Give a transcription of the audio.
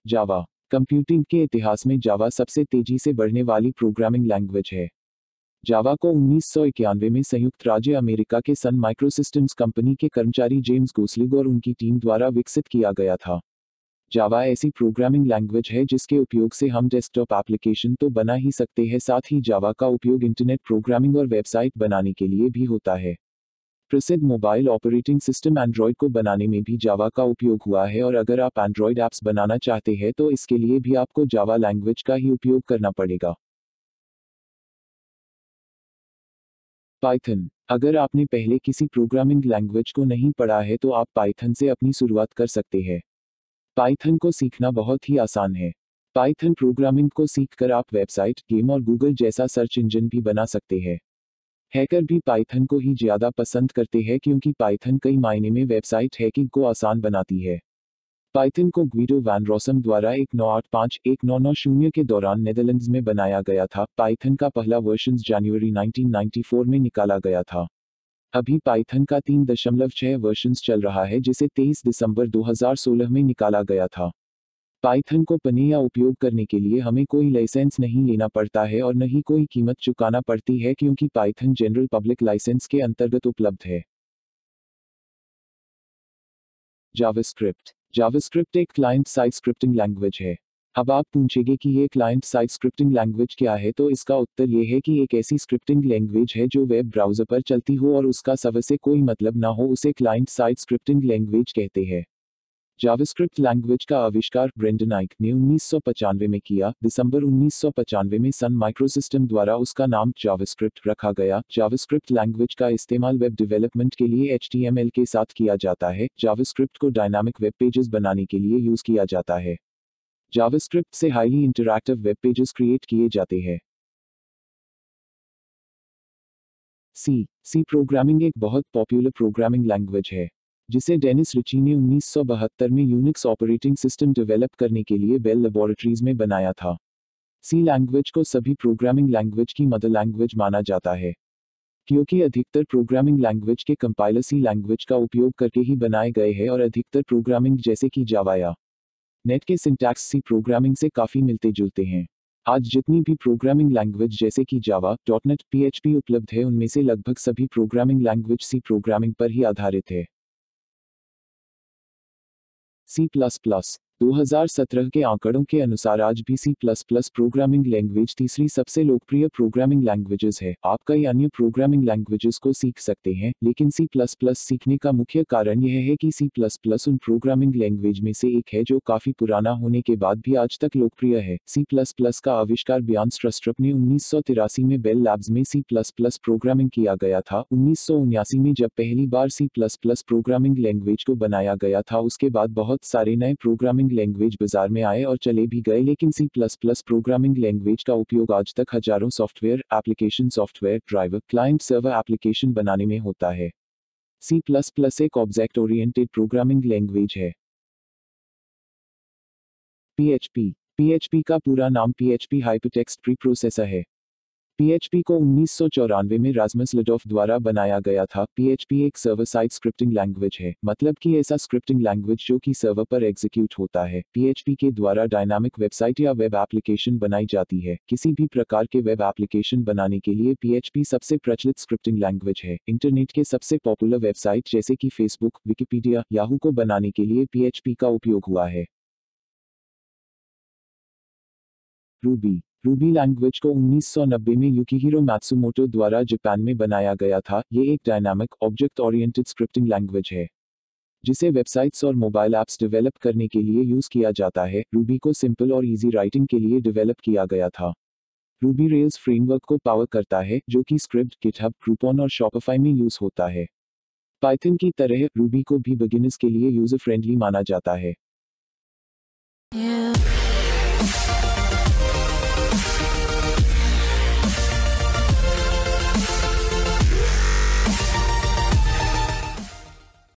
जावा computing के इतिहास में जावा सबसे तेजी से बढ़ने वाली प्रोग्रामिंग लैंग्वेज है। जावा को 1991 में संयुक्त राज्य अमेरिका के सन माइक्रोसिस्टम्स कंपनी के कर्मचारी जेम्स गोसलिग और उनकी टीम द्वारा विकसित किया गया था। जावा ऐसी प्रोग्रामिंग लैंग्वेज है जिसके उपयोग से हम डेस्कटॉप एप्लीकेशन तो बना ही सकते हैं, साथ ही जावा का उपयोग इंटरनेट प्रोग्रामिंग और वेबसाइट बनाने के लिए भी होता है। प्रसिद्ध मोबाइल ऑपरेटिंग सिस्टम एंड्रॉयड को बनाने में भी जावा का उपयोग हुआ है, और अगर आप एंड्रॉयड ऐप्स बनाना चाहते हैं तो इसके लिए भी आपको जावा लैंग्वेज का ही उपयोग करना पड़ेगा। पाइथन। अगर आपने पहले किसी प्रोग्रामिंग लैंग्वेज को नहीं पढ़ा है तो आप पाइथन से अपनी शुरुआत कर सकते हैं। पाइथन को सीखना बहुत ही आसान है। पाइथन प्रोग्रामिंग को सीखकर आप वेबसाइट, गेम और गूगल जैसा सर्च इंजन भी बना सकते हैं। हैकर भी पाइथन को ही ज़्यादा पसंद करते हैं क्योंकि पाइथन कई मायने में वेबसाइट हैकिंग को आसान बनाती है। पाइथन को ग्विडो वैन रॉसम द्वारा 1985-1990 के दौरान नेदरलैंड्स में बनाया गया था। पाइथन का पहला वर्जन जनवरी 1994 में निकाला गया था। अभी पाइथन का 3.6 वर्जन चल रहा है, जिसे 23 दिसंबर 2016 में निकाला गया था। पाइथन को पढ़ने या उपयोग करने के लिए हमें कोई लाइसेंस नहीं लेना पड़ता है और न ही कोई कीमत चुकाना पड़ती है, क्योंकि पाइथन जनरल पब्लिक लाइसेंस के अंतर्गत उपलब्ध है। जावास्क्रिप्ट। जावास्क्रिप्ट एक क्लाइंट साइड स्क्रिप्टिंग लैंग्वेज है। अब आप पूछेंगे कि ये क्लाइंट साइड स्क्रिप्टिंग लैंग्वेज क्या है, तो इसका उत्तर ये है कि एक ऐसी स्क्रिप्टिंग लैंग्वेज है जो वेब ब्राउज़र पर चलती हो और उसका सर्वर से कोई मतलब ना हो, उसे क्लाइंट साइड स्क्रिप्टिंग लैंग्वेज कहते हैं। जावास्क्रिप्ट लैंग्वेज का आविष्कार ब्रेंडन आइक ने 1995 में किया। दिसंबर 1995 में सन माइक्रोसिस्टम द्वारा उसका नाम जावास्क्रिप्ट रखा गया। जावास्क्रिप्ट लैंग्वेज का इस्तेमाल वेब डेवलपमेंट के लिए HTML के साथ किया जाता है। जावास्क्रिप्ट को डायनामिक वेब पेजेस बनाने के लिए यूज किया जाता है। जावास्क्रिप्ट से highly interactive web pages create किए जाते हैं। सी प्रोग्रामिंग एक बहुत पॉपुलर प्रोग्रामिंग लैंग्वेज है, जिसे डेनिस रिची ने 1972 में यूनिक्स ऑपरेटिंग सिस्टम डेवलप करने के लिए बेल लैबोरेटरीज में बनाया था। सी लैंग्वेज को सभी प्रोग्रामिंग लैंग्वेज की मदर लैंग्वेज माना जाता है, क्योंकि अधिकतर प्रोग्रामिंग लैंग्वेज के कंपाइलर सी लैंग्वेज का उपयोग करके ही बनाए गए हैं और अधिकतर प्रोग्रामिंग जैसे कि जावा या नेट के सिंटैक्स सी प्रोग्रामिंग से काफ़ी मिलते जुलते हैं। आज जितनी भी प्रोग्रामिंग लैंग्वेज जैसे कि जावा, डॉटनेट, PHP उपलब्ध है, उनमें से लगभग सभी प्रोग्रामिंग लैंग्वेज सी प्रोग्रामिंग पर ही आधारित है। C++ 2017 के आंकड़ों के अनुसार आज भी C++ प्रोग्रामिंग लैंग्वेज तीसरी सबसे लोकप्रिय प्रोग्रामिंग लैंग्वेजेस है। आप कई अन्य प्रोग्रामिंग लैंग्वेजेस को सीख सकते हैं, लेकिन C++ सीखने का मुख्य कारण यह है कि C++ उन प्रोग्रामिंग लैंग्वेज में से एक है जो काफ़ी पुराना होने के बाद भी आज तक लोकप्रिय है। C++ का आविष्कार ब्यान स्ट्रस्ट्रप ने 1983 में बेल लैब्स में C++ प्रोग्रामिंग किया गया था। 1979 में जब पहली बार C++ प्रोग्रामिंग लैंग्वेज को बनाया गया था, उसके बाद बहुत सारे नए प्रोग्रामिंग लैंग्वेज बाजार में आए और चले भी गए, लेकिन C++ प्रोग्रामिंग लैंग्वेज का उपयोग आज तक हजारों software, application software, driver, client server application बनाने में होता है। C++ एक ऑब्जेक्ट ओरिएंटेड प्रोग्रामिंग लैंग्वेज है। PHP का पूरा नाम PHP हाइपरटेक्स्ट प्रीप्रोसेसर है। PHP को 1994 में रास्मस लडॉफ द्वारा बनाया गया था। PHP एक सर्वर साइड स्क्रिप्टिंग लैंग्वेज है, मतलब कि ऐसा स्क्रिप्टिंग लैंग्वेज जो कि सर्वर पर एग्जीक्यूट होता है। PHP के द्वारा डायनामिक वेबसाइट या वेब एप्लीकेशन बनाई जाती है। किसी भी प्रकार के वेब एप्लीकेशन बनाने के लिए PHP सबसे प्रचलित स्क्रिप्टिंग लैंग्वेज है। इंटरनेट के सबसे पॉपुलर वेबसाइट जैसे कि फेसबुक, विकिपीडिया, याहू को बनाने के लिए PHP का उपयोग हुआ है। रूबी लैंग्वेज को 1990 में युकिहिरो मैत्सुमोटो द्वारा जापान में बनाया गया था। ये एक dynamic, object oriented scripting language है, जिसे वेबसाइट्स और मोबाइल ऐप्स डेवलप करने के लिए यूज किया जाता है। रूबी को सिंपल और इजी राइटिंग के लिए डेवलप किया गया था। रूबी रेल्स फ्रेमवर्क को पावर करता है, जो कि स्क्रिप्ट, गिटहब, ग्रुपॉन और शॉपिफाई में यूज होता है। पाइथन की तरह रूबी को भी बिगिनर्स के लिए यूजर फ्रेंडली माना जाता है।